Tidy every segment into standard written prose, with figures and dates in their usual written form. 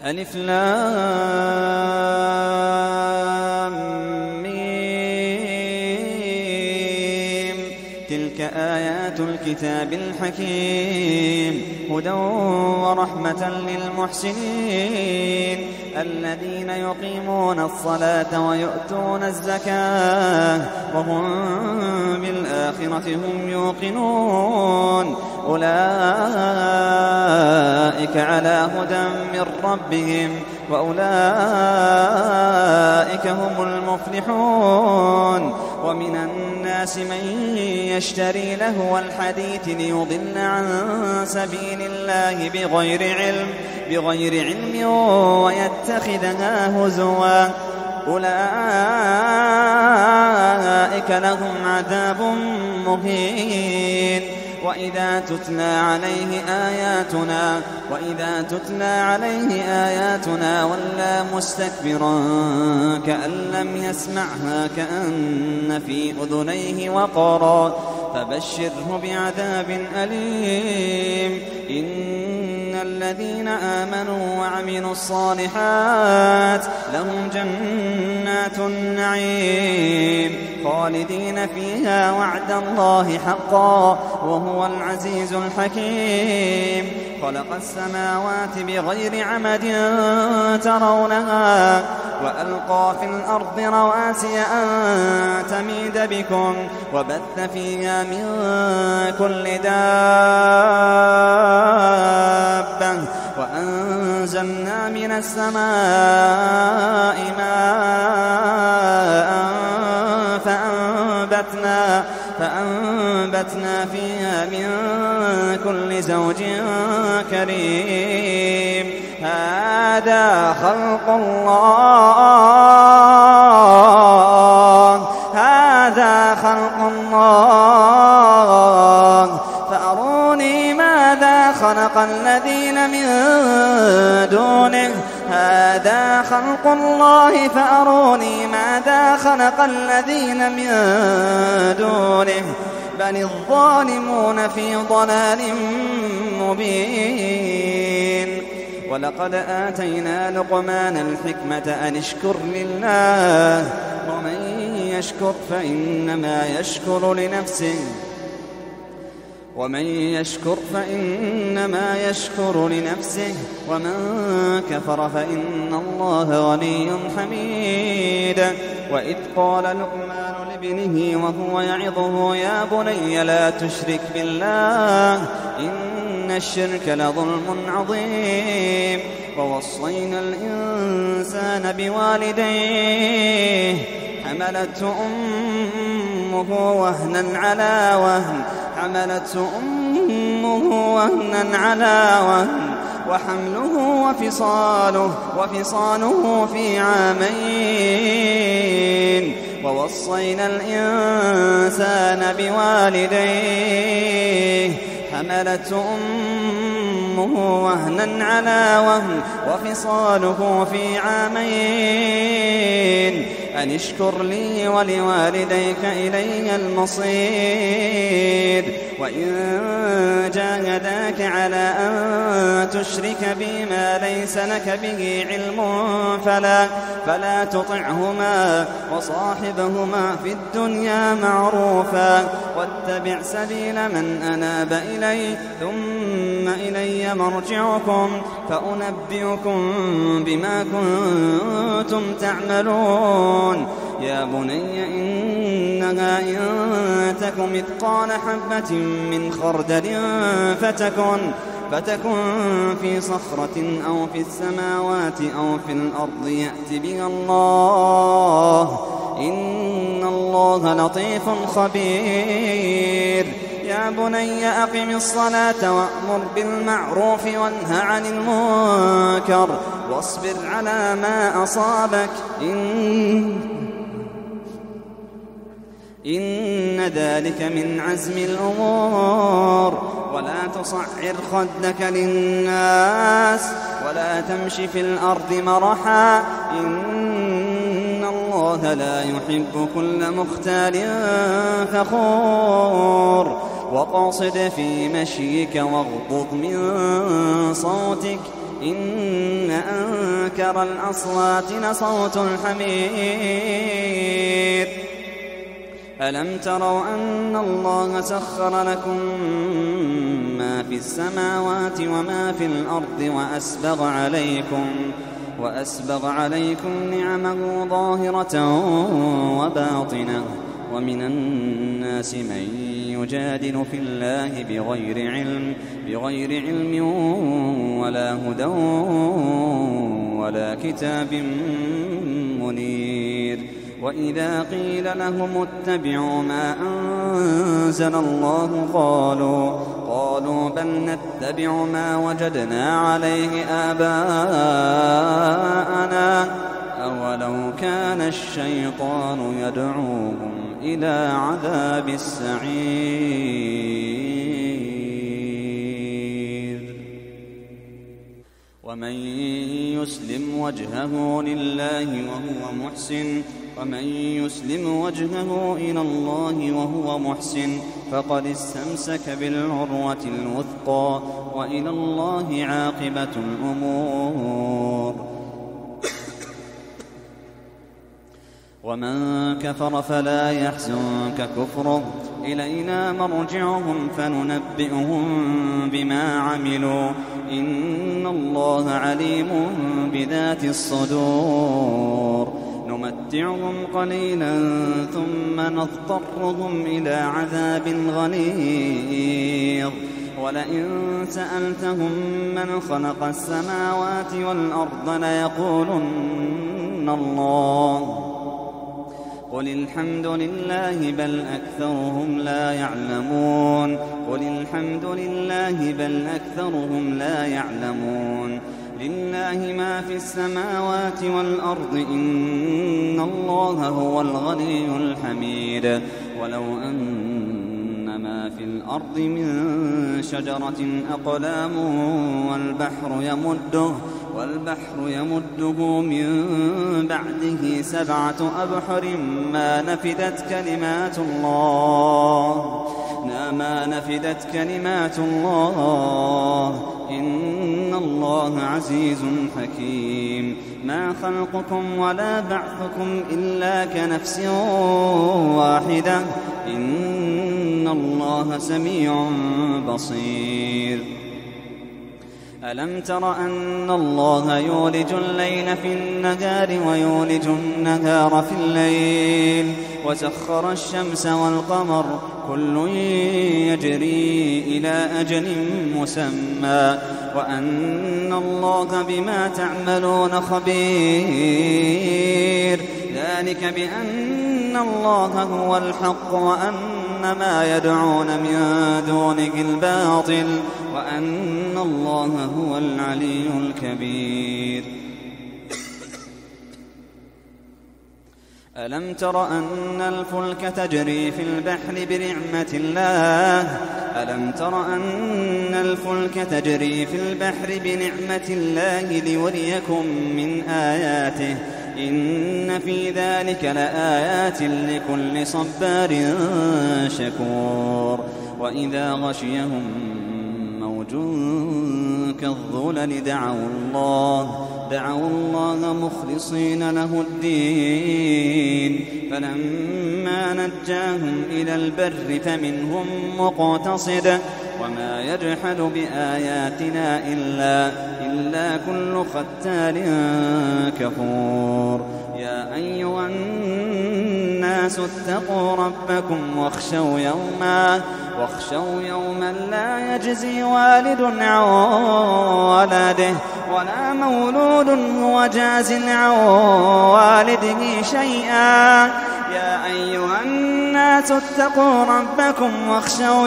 ألف لام ميم. تلك آيات الكتاب الحكيم هدى ورحمة للمحسنين الذين يقيمون الصلاة ويؤتون الزكاة وهم بالآخرة هم يوقنون أولئك على هدى من ربهم وأولئك هم المفلحون. ومن الناس من يشتري لهو الحديث ليضل عن سبيل الله بغير علم ويتخذها هزوا أولئك لهم عذاب مهين. وإذا تتلى عليه آياتنا ولى مستكبرا كأن لم يسمعها كأن في أذنيه وقرا فبشره بعذاب أليم. إن الذين آمنوا وعملوا الصالحات لهم جنات النعيم خالدين فيها وعد الله حقا وهو العزيز الحكيم. خلق السماوات بغير عمد ترونها وألقى في الأرض رواسي أن تميد بكم وبث فيها من كل دابة وأنزلنا من السماء ماء فأنبتنا فيها من كل زوج كريم. هذا خلق الله فأروني ماذا خلق الذين من دونه. هذا خلق الله فأروني ماذا خلق الذين من دونه بل الظالمون في ضلال مبين. ولقد آتينا لقمان الحكمة أن اشكر لله ومن يشكر فإنما يشكر لنفسه ومن كفر فإن الله غني حميد. وإذ قال لقمان لابنه وهو يعظه يا بني لا تشرك بالله إن الشرك لظلم عظيم. ووصينا الإنسان بوالديه حملته أمه وهنا على وهن وحمله وفصاله في عامين. ووصينا الإنسان بوالديه حملته أمه وهنا على وهن وفصاله في عامين أن اشكر لي ولوالديك إلي المصير. وإن جاهداك على أن تشرك بي ما ليس لك به علم فلا تطعهما وصاحبهما في الدنيا معروفا واتبع سبيل من أناب إلي ثم إلي مرجعكم فأنبئكم بما كنتم تعملون. يا بني إنها إن تك مثقال حبة من خردل فتكن في صخرة أو في السماوات أو في الأرض يأت بها الله إن الله لطيف خبير. يا بني أقم الصلاة وأمر بالمعروف وانه عن المنكر واصبر على ما أصابك إن ذلك من عزم الأمور. ولا تصعر خدك للناس ولا تمش في الأرض مرحا إن الله لا يحب كل مختال فخور. وقاصد في مشيك واغضض من صوتك إن أنكر الأصوات لصوت الحمير. ألم تروا أن الله سخر لكم ما في السماوات وما في الأرض وأسبغ عليكم نعمه ظاهرة وباطنة، ومن الناس من يجادل في الله بغير علم ولا هدى ولا كتاب منير. وإذا قيل لهم اتبعوا ما أنزل الله قالوا بل نتبع ما وجدنا عليه آباءنا أولو كان الشيطان يدعوهم إلى عذاب السعير. ومن يسلم وجهه إلى الله وهو محسن فقد استمسك بالعروة الوثقى، وإلى الله عاقبة الأمور. ومن كفر فلا يحزنك كفره، إلينا مرجعهم فننبئهم بما عملوا، إن الله عليم بذات الصدور. نمتعهم قليلا ثم نضطرهم إلى عذاب غليظ، ولئن سألتهم من خلق السماوات والأرض ليقولن الله، قل الحمد لله بل أكثرهم لا يعلمون. لله ما في السماوات والأرض، إن الله هو الغني الحميد. ولو أن ما في الأرض من شجرة أقلام والبحر يمده من بعده 7 أبحر ما نفدت كلمات الله إن الله عزيز حكيم. ما خلقكم ولا بعثكم إلا كنفس واحدة، إن الله سميع بصير. ألم تر أن الله يولج الليل في النهار ويولج النهار في الليل، وسخر الشمس والقمر كل يجري إلى أجل مسمى، وأن الله بما تعملون خبير. ذلك بأن الله هو الحق وأن ما يدعون من دونه الباطل، وأن الله هو العلي الكبير. ألم تر أن الفلك تجري في البحر بنعمة الله ليريكم من آياته، إن في ذلك لآيات لكل صبار شكور. وإذا غشيهم موج كالظلل دعوا الله مخلصين له الدين، فلما نجاهم إلى البر فمنهم مقتصد، وما يجحد بآياتنا إلا كل ختال كفور. يا أيها الناس اتقوا ربكم واخشوا يوما لا يجزي والد عن ولده ولا مولود هو جاز عن والده شيئا. يا أيها الناس اتقوا ربكم واخشوا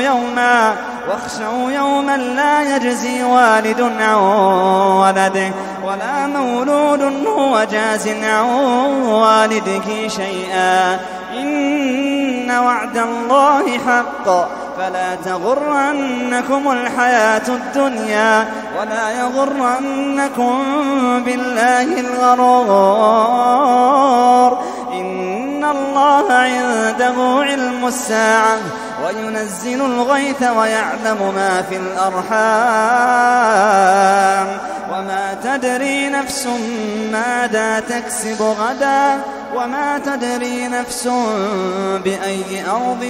يوما لا يجزي والد عن ولده ولا مولود هو جاز عن والده شيئا. إن وعد الله حق فلا تغرنكم الحياة الدنيا ولا يغرنكم بالله الغرور. إن الله عنده علم الساعة وينزل الغيث ويعلم ما في الأرحام وما تدري نفس ماذا تكسب غدا وما تدري نفس بأي أرض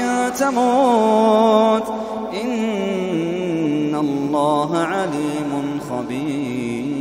تموت إن الله عليم خبير.